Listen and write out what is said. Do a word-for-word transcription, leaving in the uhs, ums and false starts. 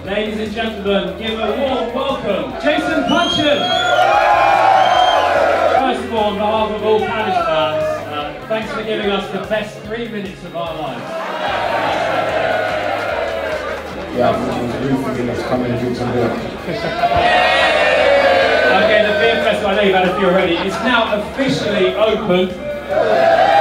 Ladies and gentlemen, give a warm welcome, Jason Puncheon! First of all, on behalf of all Palace fans, uh, thanks for giving us the best three minutes of our lives. Yeah, I think it was really forgiving us coming and drink some beer. Okay, the beer festival, I know you've had a few already. It's now officially open.